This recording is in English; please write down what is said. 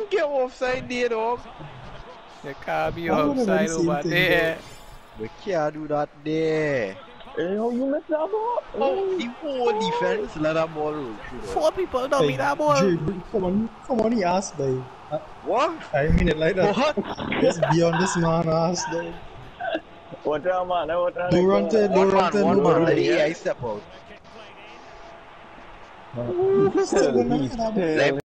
get offside there, dog. There can't be offside over there. We can't do that there. Hey, how you mess that ball? Oh, the whole defense let that ball roll through. 4 people don't beat that ball. Jay, come on, he asked, babe. What? I mean it like that. What? It's beyond this man asked, though. What wrong, man? What wrong? Durante, One man, no. let the AI step out. Still,